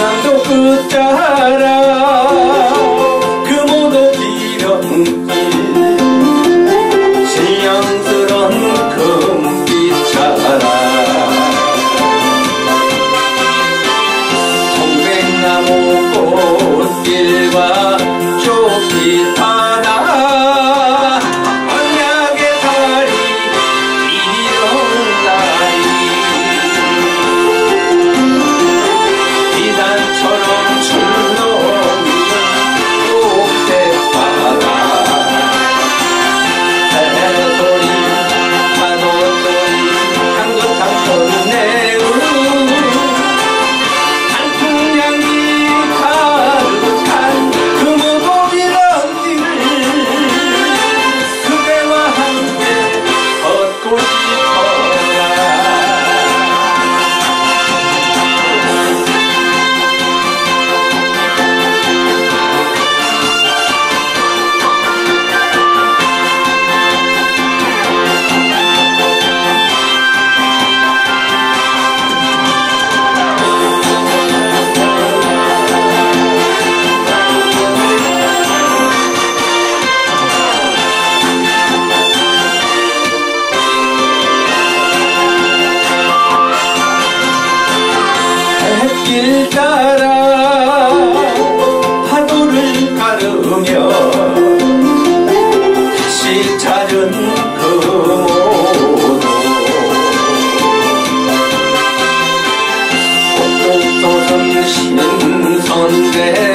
한남도 끝따라 금오도 비령길 신령스런 금빛차라 청백나무 꽃길과 좁깃바다 언약의 다리 이런다리 비단처럼 출렁이는 녹색바다 새소리 파도소리 향긋한 내음 단풍향기 가득한 금오도이런 길 그대와 함께 걷고 싶어라 길 따라 파도를 가르며 다시 찾은 금오도 꽃도 쏟은 신선대